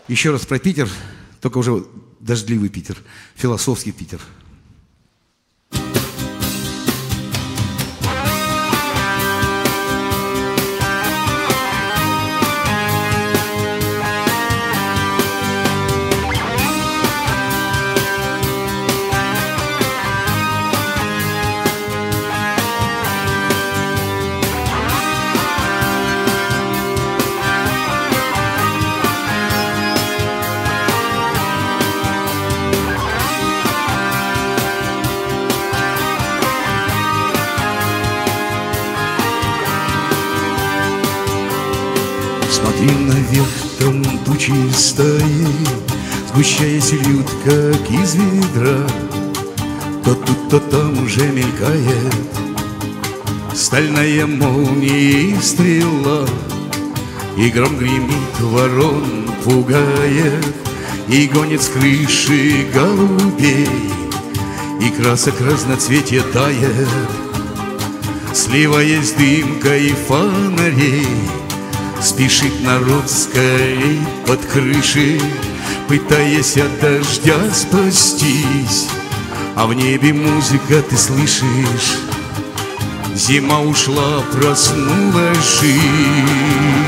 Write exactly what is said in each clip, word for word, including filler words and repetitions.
Еще раз про Питер, только уже дождливый Питер, философский Питер. Смотри наверх, там тучи стоит, сгущаясь льют, как из ведра. То тут, то там уже мелькает стальная молния и стрела, и гром гремит, ворон пугает, и гонит с крыши голубей, и красок разноцветия тает, сливаясь дымкой фонарей. Спешит народ скорей под крышей, пытаясь от дождя спастись. А в небе музыка, ты слышишь, зима ушла, проснулась жизнь.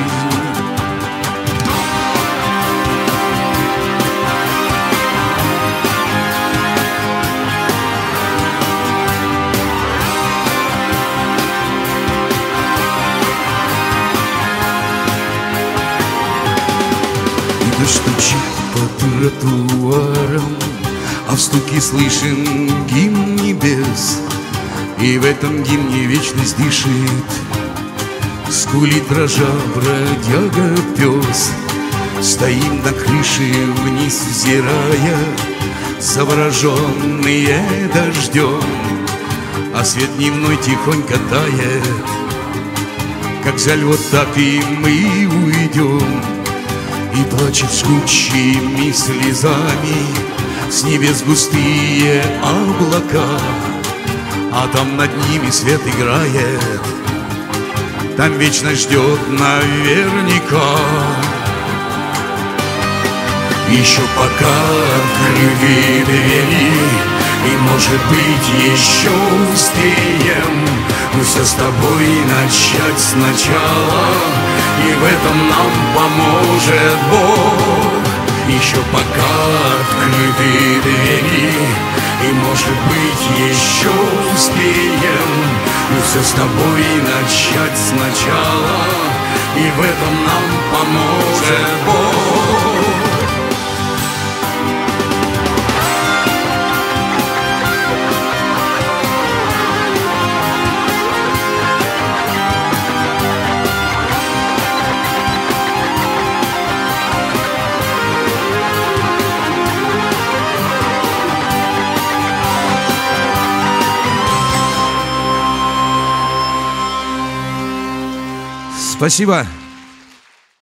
Стучит по тротуарам, а в стуке слышен гимн небес. И в этом гимне вечность дышит, скулит дрожа бродяга пес. Стоим на крыше вниз взирая, завороженные дождем, а свет дневной тихонько тает. Как жаль, вот так и мы уйдем. И плачет жгучими слезами с небес густые облака, а там над ними свет играет, там вечно ждет наверняка. Еще пока открыты двери, и, может быть, еще успеем мы все с тобой начать сначала, и в этом нам поможет Бог. Еще пока открыты двери, и, может быть, еще успеем мы все с тобой начать сначала, и в этом нам поможет Бог. Спасибо.